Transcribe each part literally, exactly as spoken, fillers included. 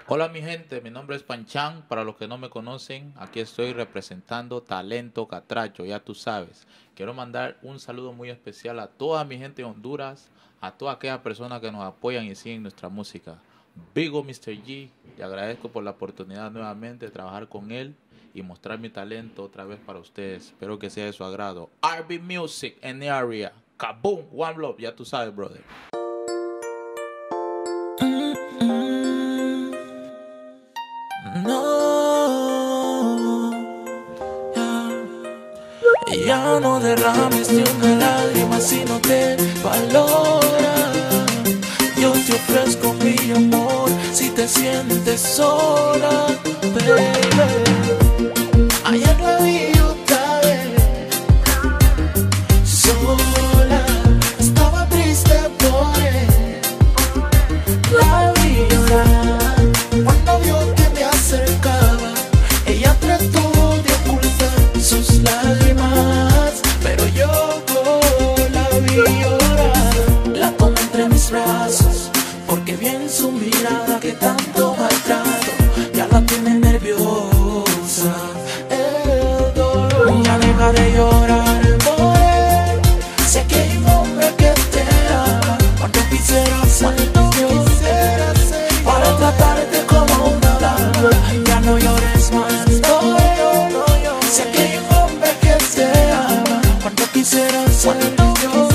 Hola mi gente, mi nombre es Panchan, para los que no me conocen, aquí estoy representando Talento Catracho, ya tú sabes. Quiero mandar un saludo muy especial a toda mi gente de Honduras, a todas aquellas personas que nos apoyan y siguen nuestra música. Vigo míster G, le agradezco por la oportunidad nuevamente de trabajar con él y mostrar mi talento otra vez para ustedes. Espero que sea de su agrado. R B Music en the area. Kaboom, One Love, ya tú sabes, brother. No, ya, ya no derrames ni una lágrima si no te valora. Yo te ofrezco mi amor si te sientes sola, baby. Ayer la vi otra vez, sola, estaba triste por él. La vi llorar cuando vio que me acercaba. Ella trató de ocultar sus lágrimas, pero yo la vi llorar. La tomé entre mis brazos porque vi en su mirada que tanto maltrato ya la tiene nerviosa. El dolor, ya deja de llorar por él. Sé que hay un hombre que te ama. Cuando quisiera ser Dios para tratarte como una dama, ya no llores más. No, no, no, sé que hay un hombre que te ama. Cuando quisiera ser Dios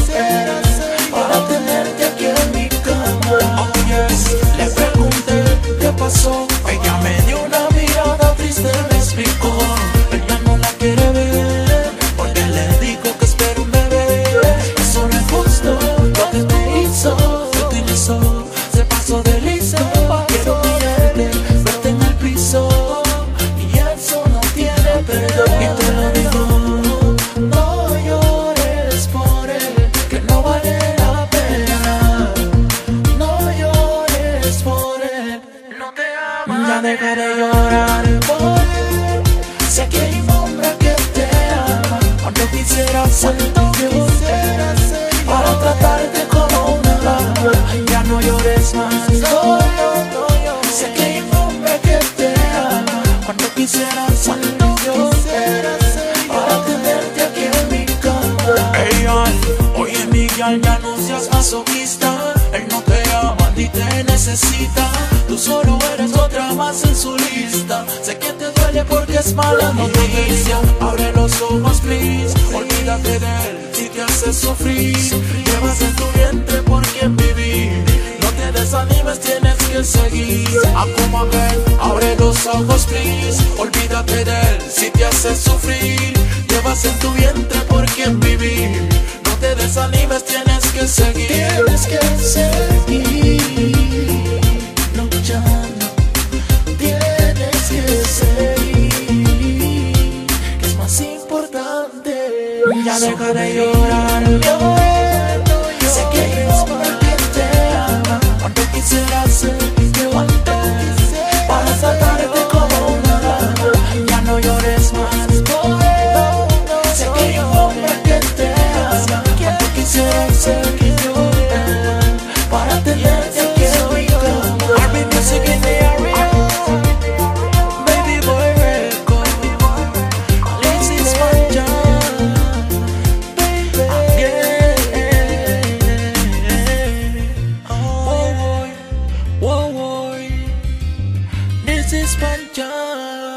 para tenerte aquí en mi cama. Oh yes, le pregunté qué pasó. Ella me dio una mirada triste, me explicó. Ella no la quiere ver porque le dijo que espera un bebé. Eso no es justo lo que te hizo. Se utilizó, se pasó de listo. Quiero mirarte, verte en el piso, y eso no tiene perdón. Y te lo digo, no llores por él, que no vale la pena. No llores por él, no te ama. Ya deja de llorar por él. Sé que hay un hombre que te ama. Cuando quisiera ser Dios para tratarte como una dama, ya no llores más. No, no, no, sé que hay un hombre que te ama. Cuando quisiera ser Dios para tenerte aquí en mi cama. Hey, al, oye Miguel, ya no seas masoquista. Él no te ama ni te necesita. Tú solo eres otra más en su lista. Sé que te duele porque es mala noticia. Abre los ojos, please. Olvídate de él si te hace sufrir. Llevas en tu vientre por quien vivir. No te desanimes, tienes que seguir. A como aquel, abre los ojos, please. Olvídate de él si te hace sufrir. Llevas en tu vientre por quien vivir. No te desanimes, tienes que seguir. Tienes que seguir luchando. Tienes que seguir, que es más importante. Ya deja de llorar, llorar. Sé que hay un hombre que te ama. Cuando quisiera ser Dios para tratarte como una dama, ya no llores más por él. Sé que hay un hombre que te ama. Cuando quisiera ser Dios para tenerte aquí en mi cama. R B Music in the area, Baby Boy Record, this is my job, baby. Yeah. Oh boy, oh boy, this is my job.